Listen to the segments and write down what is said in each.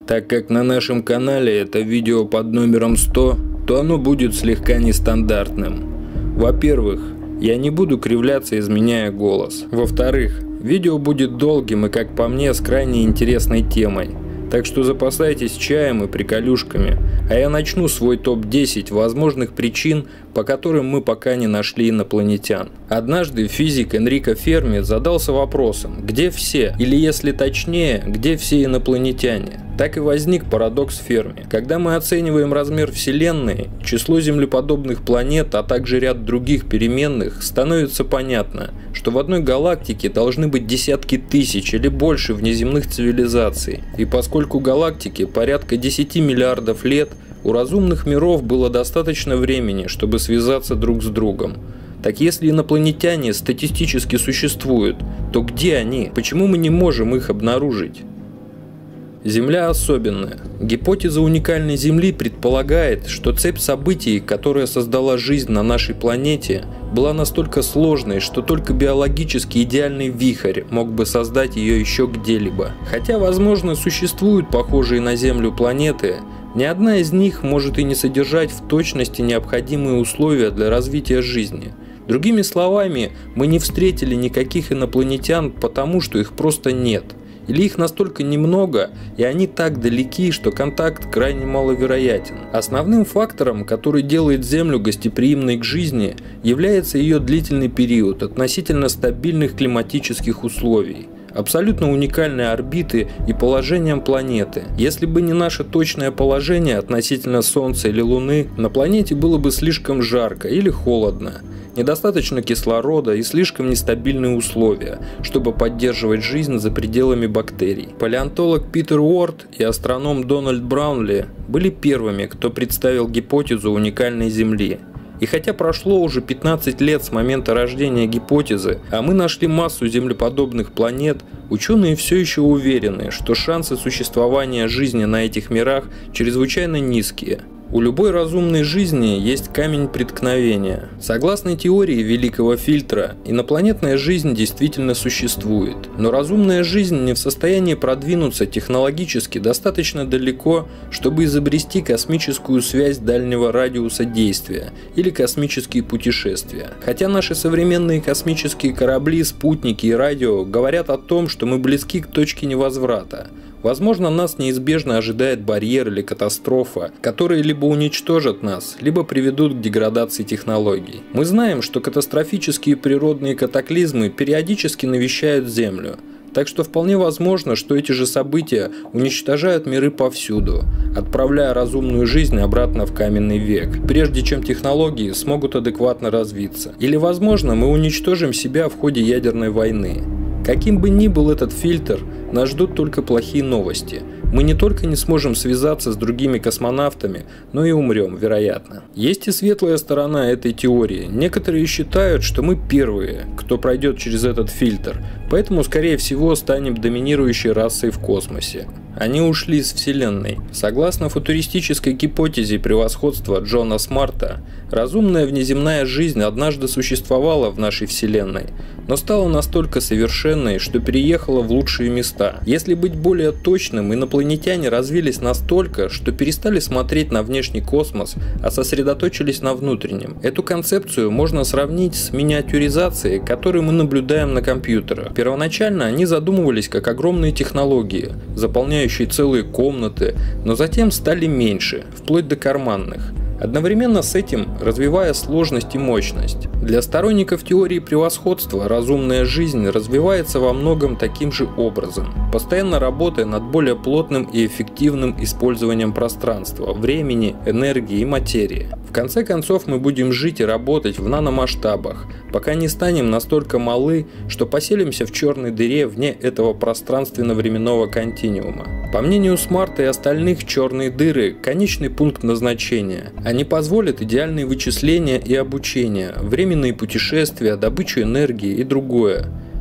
Так как на нашем канале это видео под номером 100, то оно будет слегка нестандартным. Во-первых, я не буду кривляться, изменяя голос. Во-вторых, видео будет долгим и, как по мне, с крайне интересной темой. Так что запасайтесь чаем и приколюшками, а я начну свой топ-10 возможных причин, по которым мы пока не нашли инопланетян. Однажды физик Энрико Ферми задался вопросом, где все, или если точнее, где все инопланетяне. Так и возник парадокс Ферми. Когда мы оцениваем размер Вселенной, число землеподобных планет, а также ряд других переменных, становится понятно, что в одной галактике должны быть десятки тысяч или больше внеземных цивилизаций. И поскольку галактике порядка 10 миллиардов лет, у разумных миров было достаточно времени, чтобы связаться друг с другом. Так если инопланетяне статистически существуют, то где они? Почему мы не можем их обнаружить? Земля особенная. Гипотеза уникальной Земли предполагает, что цепь событий, которая создала жизнь на нашей планете, была настолько сложной, что только биологически идеальный вихрь мог бы создать ее еще где-либо. Хотя, возможно, существуют похожие на Землю планеты, ни одна из них может и не содержать в точности необходимые условия для развития жизни. Другими словами, мы не встретили никаких инопланетян, потому что их просто нет. Или их настолько немного, и они так далеки, что контакт крайне маловероятен. Основным фактором, который делает Землю гостеприимной к жизни, является ее длительный период относительно стабильных климатических условий, абсолютно уникальной орбиты и положением планеты. Если бы не наше точное положение относительно Солнца или Луны, на планете было бы слишком жарко или холодно, недостаточно кислорода и слишком нестабильные условия, чтобы поддерживать жизнь за пределами бактерий. Палеонтолог Питер Уорд и астроном Дональд Браунли были первыми, кто представил гипотезу уникальной Земли. И хотя прошло уже 15 лет с момента рождения гипотезы, а мы нашли массу землеподобных планет, ученые все еще уверены, что шансы существования жизни на этих мирах чрезвычайно низкие. У любой разумной жизни есть камень преткновения. Согласно теории Великого Фильтра, инопланетная жизнь действительно существует, но разумная жизнь не в состоянии продвинуться технологически достаточно далеко, чтобы изобрести космическую связь дальнего радиуса действия или космические путешествия. Хотя наши современные космические корабли, спутники и радио говорят о том, что мы близки к точке невозврата. Возможно, нас неизбежно ожидает барьер или катастрофа, которые либо уничтожат нас, либо приведут к деградации технологий. Мы знаем, что катастрофические природные катаклизмы периодически навещают Землю, так что вполне возможно, что эти же события уничтожают миры повсюду, отправляя разумную жизнь обратно в каменный век, прежде чем технологии смогут адекватно развиться. Или, возможно, мы уничтожим себя в ходе ядерной войны. Каким бы ни был этот фильтр, нас ждут только плохие новости. Мы не только не сможем связаться с другими космонавтами, но и умрем, вероятно. Есть и светлая сторона этой теории. Некоторые считают, что мы первые, кто пройдет через этот фильтр, поэтому, скорее всего, станем доминирующей расой в космосе. Они ушли из Вселенной. Согласно футуристической гипотезе превосходства Джона Смарта, разумная внеземная жизнь однажды существовала в нашей Вселенной, но стала настолько совершенной, что переехала в лучшие места. Если быть более точным, инопланетяне развились настолько, что перестали смотреть на внешний космос, а сосредоточились на внутреннем. Эту концепцию можно сравнить с миниатюризацией, которую мы наблюдаем на компьютерах. Первоначально они задумывались как огромные технологии, заполняющие целые комнаты, но затем стали меньше, вплоть до карманных. Одновременно с этим развивая сложность и мощность. Для сторонников теории превосходства разумная жизнь развивается во многом таким же образом, постоянно работая над более плотным и эффективным использованием пространства, времени, энергии и материи. В конце концов мы будем жить и работать в наномасштабах, пока не станем настолько малы, что поселимся в черной дыре вне этого пространственно-временного континуума. По мнению Смарта и остальных, черные дыры – конечный пункт назначения. Они позволят идеальные вычисления и обучение, временные путешествия, добычу энергии и другое.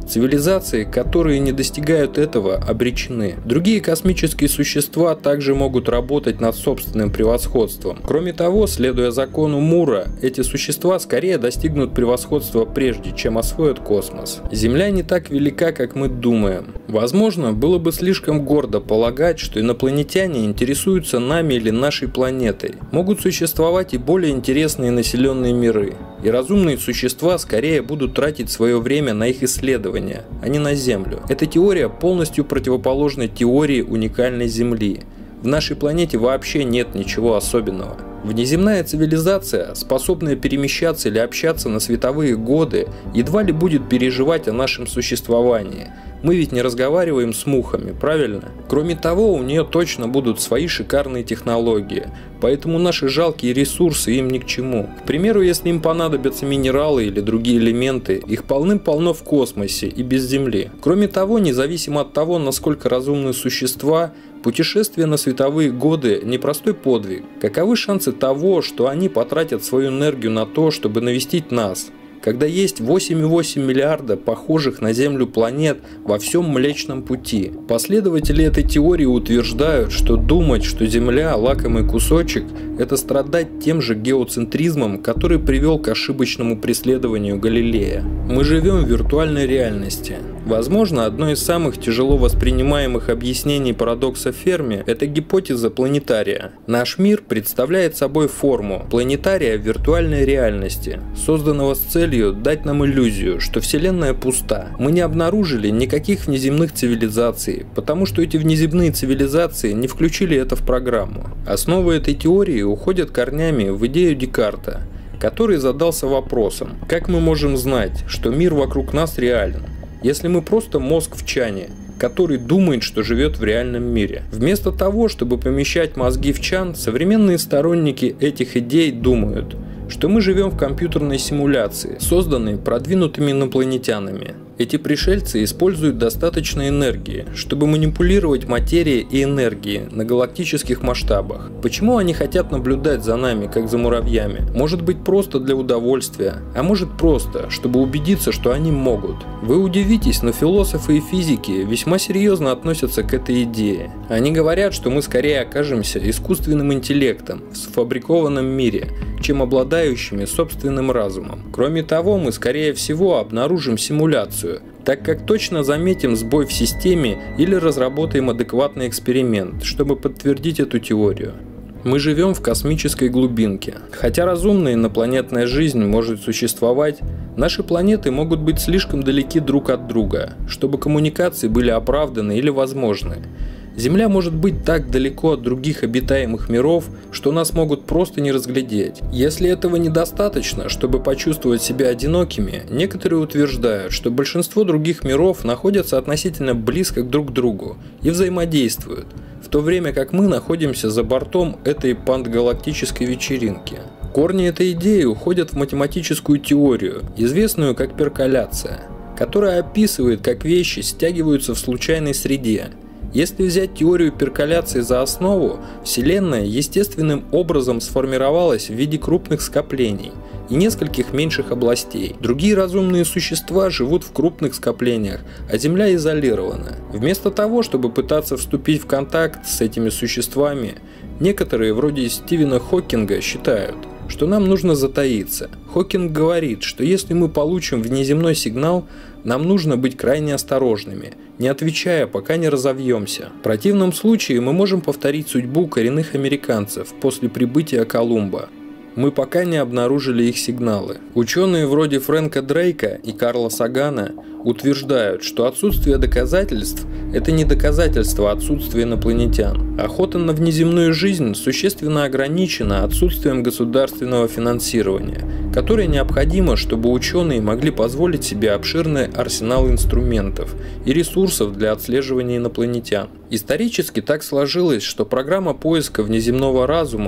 Цивилизации, которые не достигают этого, обречены. Другие космические существа также могут работать над собственным превосходством. Кроме того, следуя закону Мура, эти существа скорее достигнут превосходства прежде, чем освоят космос. Земля не так велика, как мы думаем. Возможно, было бы слишком гордо полагать, что инопланетяне интересуются нами или нашей планетой. Могут существовать и более интересные населенные миры. И разумные существа скорее будут тратить свое время на их исследования, а не на Землю. Эта теория полностью противоположна теории уникальной Земли. В нашей планете вообще нет ничего особенного. Внеземная цивилизация, способная перемещаться или общаться на световые годы, едва ли будет переживать о нашем существовании. Мы ведь не разговариваем с мухами, правильно? Кроме того, у нее точно будут свои шикарные технологии, поэтому наши жалкие ресурсы им ни к чему. К примеру, если им понадобятся минералы или другие элементы, их полным-полно в космосе и без Земли. Кроме того, независимо от того, насколько разумны существа, путешествие на световые годы – непростой подвиг. Каковы шансы того, что они потратят свою энергию на то, чтобы навестить нас, когда есть 8,8 миллиарда похожих на Землю планет во всем Млечном Пути? Последователи этой теории утверждают, что думать, что Земля – лакомый кусочек – это страдать тем же геоцентризмом, который привел к ошибочному преследованию Галилея. Мы живем в виртуальной реальности. Возможно, одно из самых тяжело воспринимаемых объяснений парадокса Ферми – это гипотеза планетария. Наш мир представляет собой форму планетария в виртуальной реальности, созданного с целью дать нам иллюзию, что Вселенная пуста. Мы не обнаружили никаких внеземных цивилизаций, потому что эти внеземные цивилизации не включили это в программу. Основы этой теории уходят корнями в идею Декарта, который задался вопросом: как мы можем знать, что мир вокруг нас реален, если мы просто мозг в чане, который думает, что живет в реальном мире? Вместо того, чтобы помещать мозги в чан, современные сторонники этих идей думают, что мы живем в компьютерной симуляции, созданной продвинутыми инопланетянами. Эти пришельцы используют достаточно энергии, чтобы манипулировать материей и энергией на галактических масштабах. Почему они хотят наблюдать за нами, как за муравьями? Может быть, просто для удовольствия, а может просто, чтобы убедиться, что они могут. Вы удивитесь, но философы и физики весьма серьезно относятся к этой идее. Они говорят, что мы скорее окажемся искусственным интеллектом в сфабрикованном мире, чем обладающими собственным разумом. Кроме того, мы скорее всего обнаружим симуляцию, так как точно заметим сбой в системе или разработаем адекватный эксперимент, чтобы подтвердить эту теорию. Мы живем в космической глубинке. Хотя разумная инопланетная жизнь может существовать, наши планеты могут быть слишком далеки друг от друга, чтобы коммуникации были оправданы или возможны. Земля может быть так далеко от других обитаемых миров, что нас могут просто не разглядеть. Если этого недостаточно, чтобы почувствовать себя одинокими, некоторые утверждают, что большинство других миров находятся относительно близко друг к другу и взаимодействуют, в то время как мы находимся за бортом этой пангалактической вечеринки. Корни этой идеи уходят в математическую теорию, известную как перколяция, которая описывает, как вещи стягиваются в случайной среде. Если взять теорию перколяции за основу, Вселенная естественным образом сформировалась в виде крупных скоплений и нескольких меньших областей. Другие разумные существа живут в крупных скоплениях, а Земля изолирована. Вместо того, чтобы пытаться вступить в контакт с этими существами, некоторые, вроде Стивена Хокинга, считают, что нам нужно затаиться. Хокинг говорит, что если мы получим внеземной сигнал, нам нужно быть крайне осторожными, не отвечая, пока не разовьемся. В противном случае мы можем повторить судьбу коренных американцев после прибытия Колумба. Мы пока не обнаружили их сигналы. Ученые вроде Фрэнка Дрейка и Карла Сагана утверждают, что отсутствие доказательств – это не доказательство отсутствия инопланетян. Охота на внеземную жизнь существенно ограничена отсутствием государственного финансирования, которое необходимо, чтобы ученые могли позволить себе обширный арсенал инструментов и ресурсов для отслеживания инопланетян. Исторически так сложилось, что программа поиска внеземного разума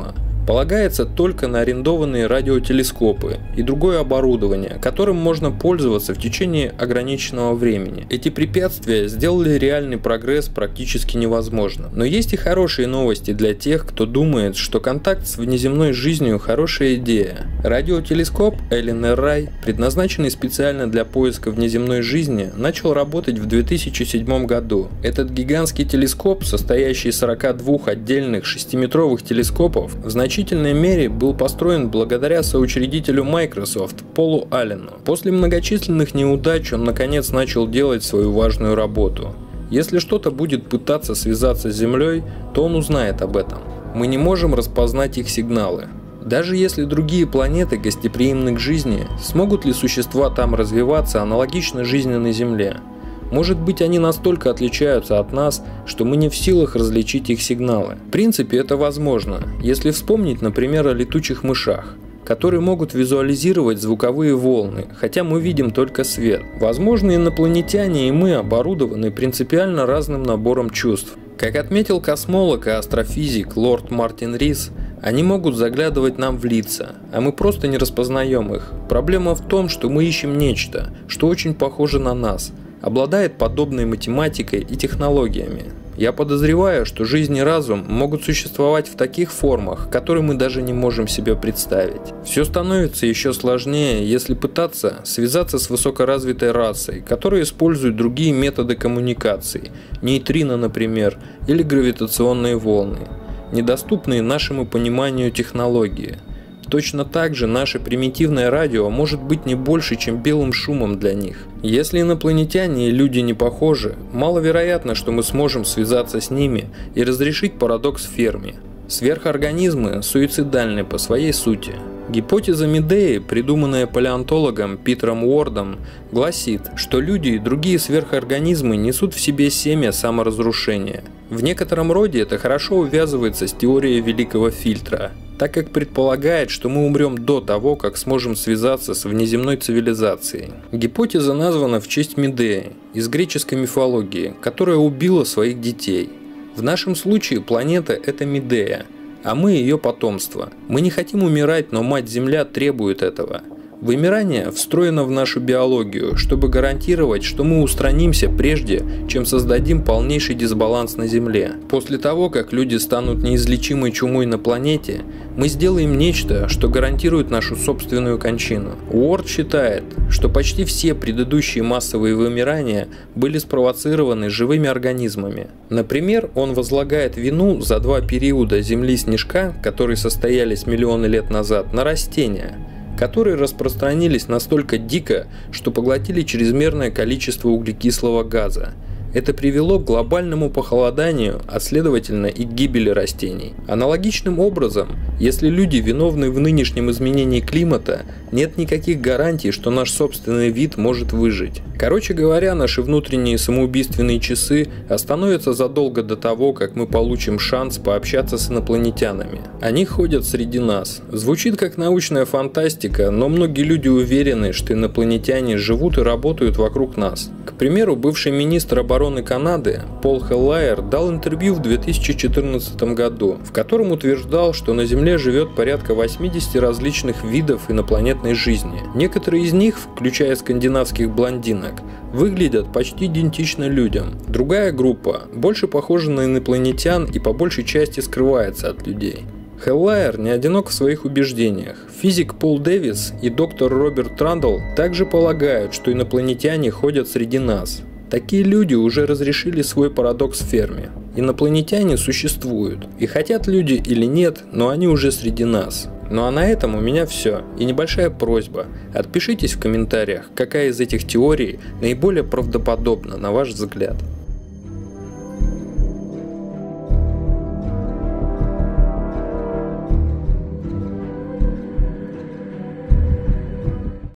полагается только на арендованные радиотелескопы и другое оборудование, которым можно пользоваться в течение ограниченного времени. Эти препятствия сделали реальный прогресс практически невозможным. Но есть и хорошие новости для тех, кто думает, что контакт с внеземной жизнью – хорошая идея. Радиотелескоп LNRI, предназначенный специально для поиска внеземной жизни, начал работать в 2007 году. Этот гигантский телескоп, состоящий из 42 отдельных 6-метровых телескопов, в значительной мере был построен благодаря соучредителю Microsoft Полу Аллену. После многочисленных неудач он наконец начал делать свою важную работу. Если что-то будет пытаться связаться с Землей, то он узнает об этом. Мы не можем распознать их сигналы. Даже если другие планеты гостеприимны к жизни, смогут ли существа там развиваться аналогично жизни на Земле? Может быть, они настолько отличаются от нас, что мы не в силах различить их сигналы. В принципе, это возможно, если вспомнить, например, о летучих мышах, которые могут визуализировать звуковые волны, хотя мы видим только свет. Возможно, инопланетяне и мы оборудованы принципиально разным набором чувств. Как отметил космолог и астрофизик лорд Мартин Рис, они могут заглядывать нам в лица, а мы просто не распознаем их. Проблема в том, что мы ищем нечто, что очень похоже на нас, обладает подобной математикой и технологиями. Я подозреваю, что жизнь и разум могут существовать в таких формах, которые мы даже не можем себе представить. Все становится еще сложнее, если пытаться связаться с высокоразвитой расой, которая использует другие методы коммуникации, нейтрино, например, или гравитационные волны, недоступные нашему пониманию технологии. Точно так же наше примитивное радио может быть не больше, чем белым шумом для них. Если инопланетяне и люди не похожи, маловероятно, что мы сможем связаться с ними и разрешить парадокс Ферми. Сверхорганизмы суицидальны по своей сути. Гипотеза Медеи, придуманная палеонтологом Питером Уордом, гласит, что люди и другие сверхорганизмы несут в себе семя саморазрушения. В некотором роде это хорошо увязывается с теорией Великого Фильтра, так как предполагает, что мы умрем до того, как сможем связаться с внеземной цивилизацией. Гипотеза названа в честь Медеи из греческой мифологии, которая убила своих детей. В нашем случае планета – это Медея, а мы ее потомство. Мы не хотим умирать, но Мать-Земля требует этого. Вымирание встроено в нашу биологию, чтобы гарантировать, что мы устранимся прежде, чем создадим полнейший дисбаланс на Земле. После того, как люди станут неизлечимой чумой на планете, мы сделаем нечто, что гарантирует нашу собственную кончину. Уорд считает, что почти все предыдущие массовые вымирания были спровоцированы живыми организмами. Например, он возлагает вину за 2 периода Земли-снежка, которые состоялись миллионы лет назад, на растения, которые распространились настолько дико, что поглотили чрезмерное количество углекислого газа. Это привело к глобальному похолоданию, а следовательно и к гибели растений. Аналогичным образом, если люди виновны в нынешнем изменении климата, нет никаких гарантий, что наш собственный вид может выжить. Короче говоря, наши внутренние самоубийственные часы остановятся задолго до того, как мы получим шанс пообщаться с инопланетянами. Они ходят среди нас. Звучит как научная фантастика, но многие люди уверены, что инопланетяне живут и работают вокруг нас. К примеру, бывший министр обороны Канады Пол Хеллайер дал интервью в 2014 году, в котором утверждал, что на Земле живет порядка 80 различных видов инопланетной жизни. Некоторые из них, включая скандинавских блондинок, выглядят почти идентично людям. Другая группа больше похожа на инопланетян и по большей части скрывается от людей. Хеллайер не одинок в своих убеждениях. Физик Пол Дэвис и доктор Роберт Трандл также полагают, что инопланетяне ходят среди нас. Такие люди уже разрешили свой парадокс Ферми. Инопланетяне существуют, и хотят люди или нет, но они уже среди нас. Ну а на этом у меня все. И небольшая просьба. Отпишитесь в комментариях, какая из этих теорий наиболее правдоподобна, на ваш взгляд.